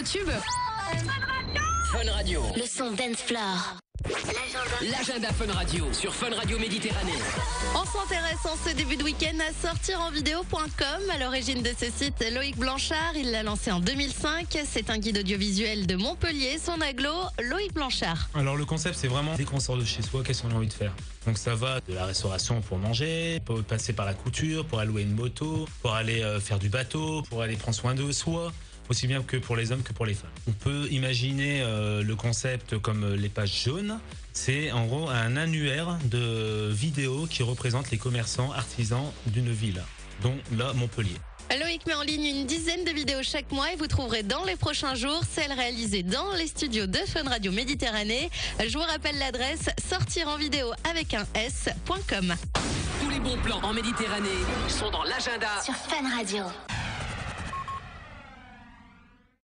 tube. Fun Radio. Le son Dance Floor. L'agenda Fun Radio sur Fun Radio Méditerranée. On s'intéresse en ce début de week-end à sortirenvideo.com. À l'origine de ce site, Loïc Blanchard, il l'a lancé en 2005. C'est un guide audiovisuel de Montpellier. Son aglo, Loïc Blanchard. Alors le concept, c'est vraiment dès qu'on sort de chez soi, qu'est-ce qu'on a envie de faire. Donc ça va de la restauration pour manger, pour passer par la couture, pour allouer une moto, pour aller faire du bateau, pour aller prendre soin de soi, aussi bien que pour les hommes que pour les femmes. On peut imaginer le concept comme les pages jaunes. C'est en gros un annuaire de vidéos qui représente les commerçants, artisans d'une ville, dont là Montpellier. Loïc met en ligne une dizaine de vidéos chaque mois et vous trouverez dans les prochains jours celles réalisées dans les studios de Fun Radio Méditerranée. Je vous rappelle l'adresse sortirenvideo avec un s.com. Tous les bons plans en Méditerranée sont dans l'agenda Sur Fun Radio.